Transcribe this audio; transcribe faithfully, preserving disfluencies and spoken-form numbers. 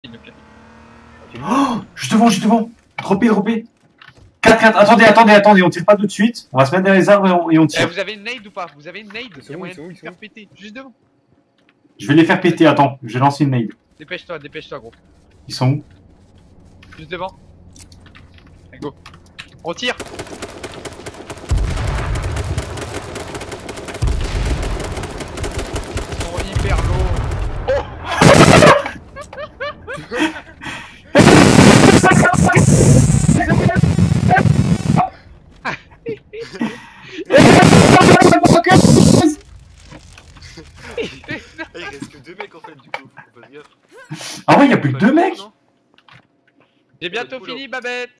Oh, juste devant, juste devant. Dropé, dropé. quatre quatre. Attendez, attendez, attendez. On tire pas tout de suite. On va se mettre dans les arbres et on, et on tire. Eh, vous avez une nade ou pas? Vous avez une nade? Il y a moyen de faire péter. Juste devant. Je vais les faire péter. Attends, je vais lancer une nade. Dépêche-toi, dépêche-toi, gros. Ils sont où? Juste devant. Allez, go. On tire. Ils sont hyper lourds. Oh. Il reste que deux mecs en fait du coup, faut faire gaffe. Ah ouais, y'a plus que deux mecs. J'ai bientôt fini, Babette.